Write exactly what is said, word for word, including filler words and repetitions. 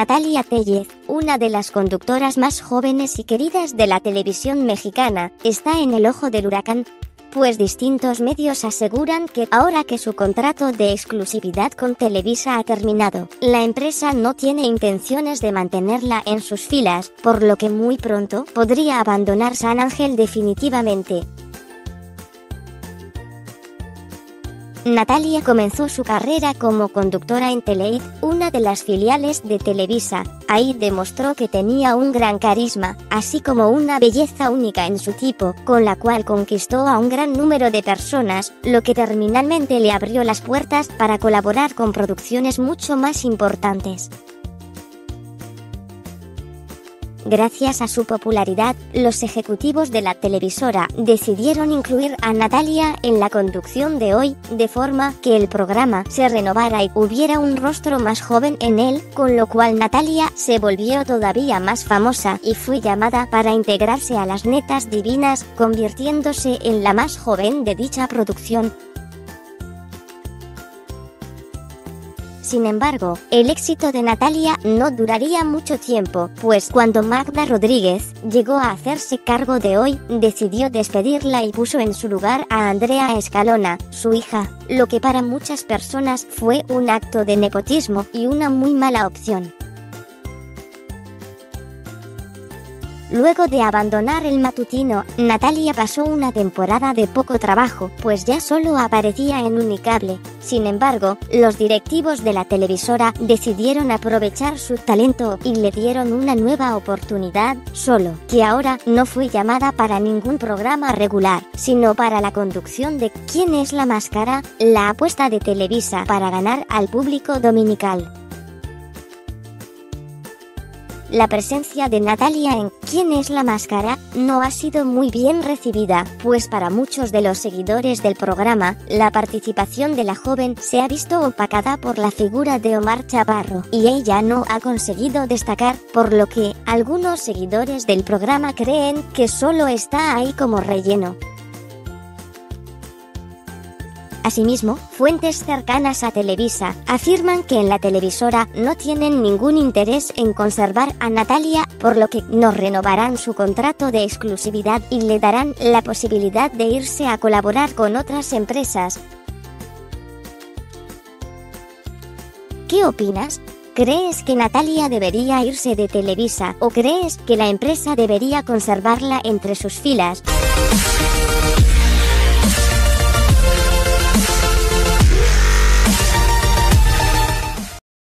Natalia Tellez, una de las conductoras más jóvenes y queridas de la televisión mexicana, está en el ojo del huracán, pues distintos medios aseguran que ahora que su contrato de exclusividad con Televisa ha terminado, la empresa no tiene intenciones de mantenerla en sus filas, por lo que muy pronto podría abandonar San Ángel definitivamente. Natalia comenzó su carrera como conductora en Telehit, una de las filiales de Televisa. Ahí demostró que tenía un gran carisma, así como una belleza única en su tipo, con la cual conquistó a un gran número de personas, lo que terminalmente le abrió las puertas para colaborar con producciones mucho más importantes. Gracias a su popularidad, los ejecutivos de la televisora decidieron incluir a Natalia en la conducción de hoy, de forma que el programa se renovara y hubiera un rostro más joven en él, con lo cual Natalia se volvió todavía más famosa y fue llamada para integrarse a las Netas Divinas, convirtiéndose en la más joven de dicha producción. Sin embargo, el éxito de Natalia no duraría mucho tiempo, pues cuando Magda Rodríguez llegó a hacerse cargo de Hoy, decidió despedirla y puso en su lugar a Andrea Escalona, su hija, lo que para muchas personas fue un acto de nepotismo y una muy mala opción. Luego de abandonar el matutino, Natalia pasó una temporada de poco trabajo, pues ya solo aparecía en Unicable. Sin embargo, los directivos de la televisora decidieron aprovechar su talento y le dieron una nueva oportunidad, solo que ahora no fue llamada para ningún programa regular, sino para la conducción de ¿Quién es la máscara?, la apuesta de Televisa para ganar al público dominical. La presencia de Natalia en ¿Quién es la máscara? No ha sido muy bien recibida, pues para muchos de los seguidores del programa, la participación de la joven se ha visto opacada por la figura de Omar Chaparro, y ella no ha conseguido destacar, por lo que algunos seguidores del programa creen que solo está ahí como relleno. Asimismo, fuentes cercanas a Televisa afirman que en la televisora no tienen ningún interés en conservar a Natalia, por lo que no renovarán su contrato de exclusividad y le darán la posibilidad de irse a colaborar con otras empresas. ¿Qué opinas? ¿Crees que Natalia debería irse de Televisa o crees que la empresa debería conservarla entre sus filas?